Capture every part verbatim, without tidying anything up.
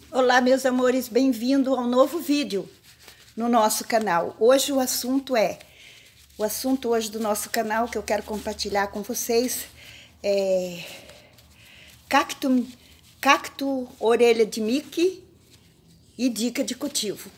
Olá, meus amores, bem-vindo ao novo vídeo no nosso canal. Hoje o assunto é, o assunto hoje do nosso canal que eu quero compartilhar com vocês é cacto, cacto orelha de Mickey e dica de cultivo.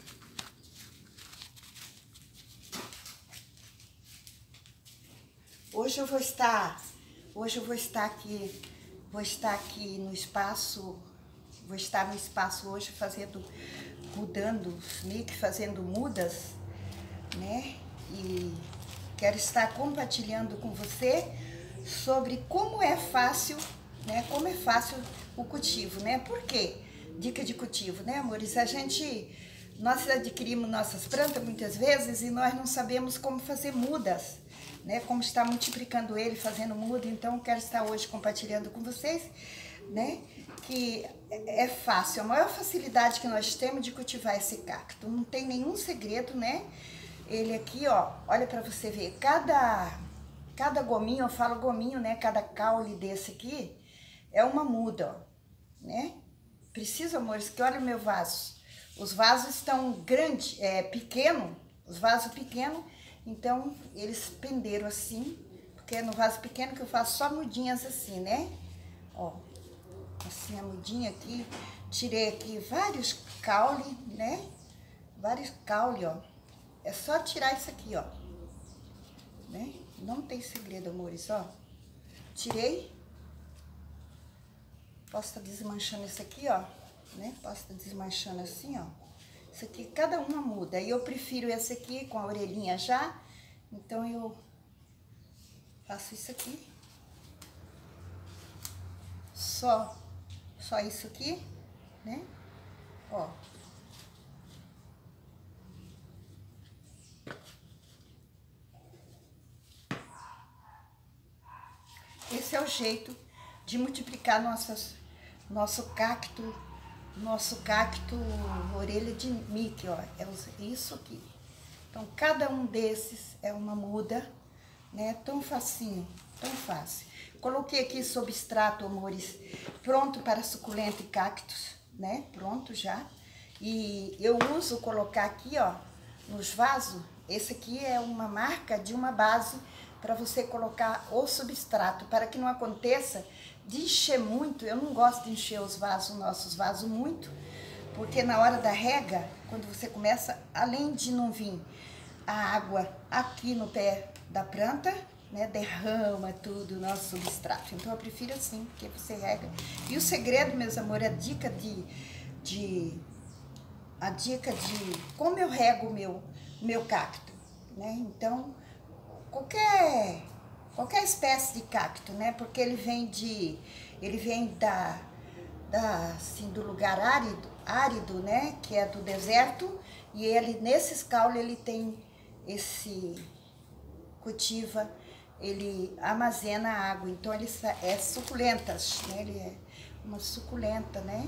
Hoje eu vou estar, hoje eu vou estar aqui, vou estar aqui no espaço, vou estar no espaço hoje fazendo, mudando os Mickey, fazendo mudas, né? E quero estar compartilhando com você sobre como é fácil, né? Como é fácil o cultivo, né? Por quê? Dica de cultivo, né, amores? A gente, nós adquirimos nossas plantas muitas vezes e nós não sabemos como fazer mudas, né? Como está multiplicando ele, fazendo muda. Então, quero estar hoje compartilhando com vocês, né? Que é fácil, a maior facilidade que nós temos de cultivar esse cacto. Não tem nenhum segredo, né? Ele aqui, ó, olha para você ver, cada, cada gominho, eu falo gominho, né? Cada caule desse aqui é uma muda, ó, né? Preciso, amores, que olha o meu vaso. Os vasos estão grandes, é, pequeno, os vasos pequenos, então eles penderam assim, porque é no vaso pequeno que eu faço só mudinhas assim, né? Ó, assim a mudinha aqui, tirei aqui vários caule, né? Vários caule, ó. É só tirar isso aqui, ó, né? Não tem segredo, amores, ó. Tirei. Posso estar desmanchando isso aqui, ó, né? Posso estar desmanchando assim, ó. Isso aqui, cada uma muda. E eu prefiro esse aqui com a orelhinha já. Então, eu faço isso aqui. Só, só isso aqui, né? Ó. Esse é o jeito de multiplicar nossas, nosso cacto, nosso cacto orelha de Mickey, ó, é isso aqui. Então, cada um desses é uma muda, né, tão facinho, tão fácil. Coloquei aqui substrato, amores, pronto para suculenta e cactos, né, pronto já. E eu uso colocar aqui, ó, nos vasos, esse aqui é uma marca de uma base para você colocar o substrato, para que não aconteça de encher muito. Eu não gosto de encher os vasos, nossos vasos muito, porque na hora da rega, quando você começa, além de não vir a água aqui no pé da planta, né, derrama tudo o nosso substrato. Então eu prefiro assim, porque você rega. E o segredo, meus amores, a dica de, de a dica de como eu rego o meu, meu cacto, né? Então, qualquer qualquer espécie de cacto, né? Porque ele vem de ele vem da, da assim, do lugar árido, árido, né? Que é do deserto, e ele nesses caules ele tem esse cultiva, ele armazena água, então ele é suculentas, né? Ele é uma suculenta, né?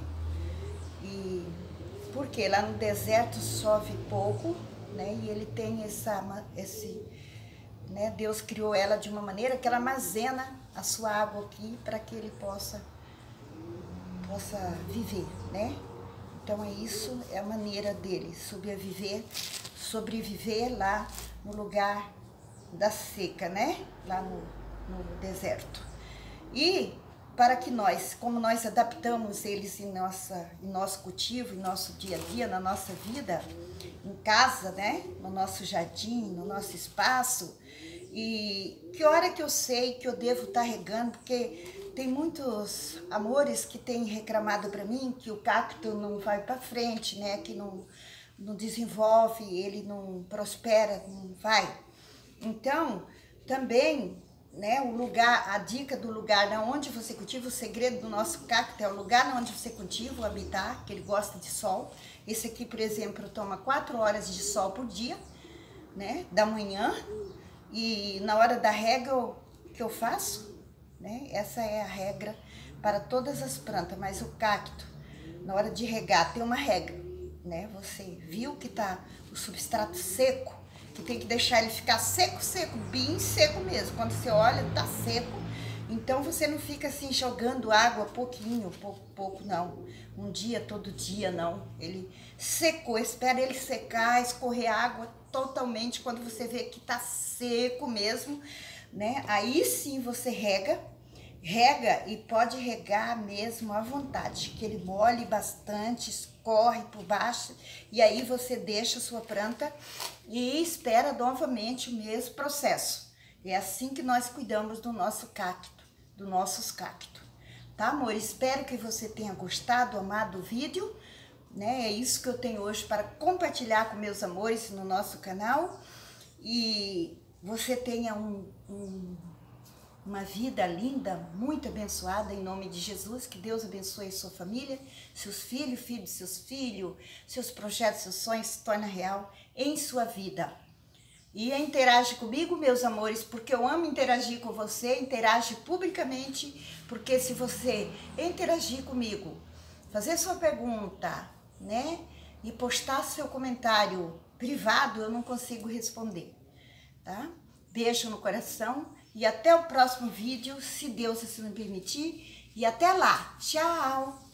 E porque lá no deserto chove pouco, né? E ele tem essa esse né? Deus criou ela de uma maneira que ela armazena a sua água aqui para que ele possa, possa viver, né? Então é isso, é a maneira dele sobreviver, sobreviver lá no lugar da seca, né? Lá no, no deserto. E para que nós, como nós adaptamos eles em, nossa, em nosso cultivo, em nosso dia a dia, na nossa vida, em casa, né? No nosso jardim, no nosso espaço. E que hora que eu sei que eu devo estar regando, porque tem muitos amores que têm reclamado para mim que o cacto não vai para frente, né? Que não, não desenvolve, ele não prospera, não vai. Então, também, né, o lugar, a dica do lugar na onde você cultiva, o segredo do nosso cacto é o lugar na onde você cultiva, o habitat, que ele gosta de sol. Esse aqui, por exemplo, toma quatro horas de sol por dia, né, da manhã. E na hora da rega, o que eu faço, né? Essa é a regra para todas as plantas, mas o cacto, na hora de regar, tem uma regra, né? Você viu que tá o substrato seco, que tem que deixar ele ficar seco, seco, bem seco mesmo. Quando você olha, tá seco. Então você não fica assim jogando água pouquinho, pouco, pouco não. Um dia, todo dia não. Ele secou, espera ele secar, escorrer água totalmente. Quando você vê que tá seco mesmo, né? Aí sim você rega, rega e pode regar mesmo à vontade, que ele molhe bastante, escorre por baixo e aí você deixa a sua planta e espera novamente o mesmo processo. É assim que nós cuidamos do nosso cacto, dos nossos cactos, tá, amor? Espero que você tenha gostado, amado o vídeo, né? É isso que eu tenho hoje para compartilhar com meus amores no nosso canal e você tenha um, um, uma vida linda, muito abençoada em nome de Jesus, que Deus abençoe a sua família, seus filhos, filhos de seus filhos, seus projetos, seus sonhos se tornem real em sua vida. E interage comigo, meus amores, porque eu amo interagir com você, interage publicamente, porque se você interagir comigo, fazer sua pergunta, né, e postar seu comentário privado, eu não consigo responder, tá? Beijo no coração e até o próximo vídeo, se Deus assim me permitir, e até lá, tchau!